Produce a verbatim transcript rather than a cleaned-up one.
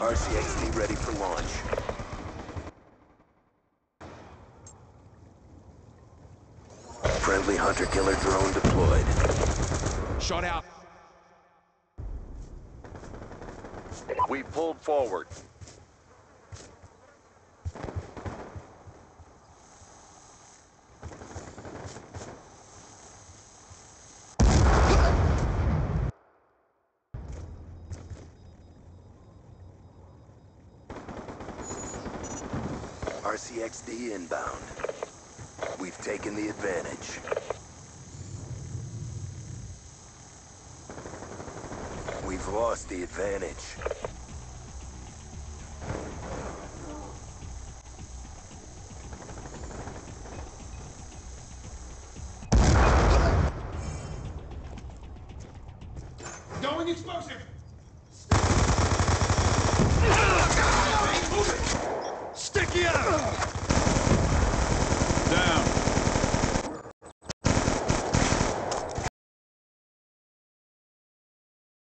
R C X D ready for launch. Friendly hunter-killer drone deployed. Shot out. We pulled forward. R C X D inbound. We've taken the advantage. We've lost the advantage. Going explosive! Sticky out!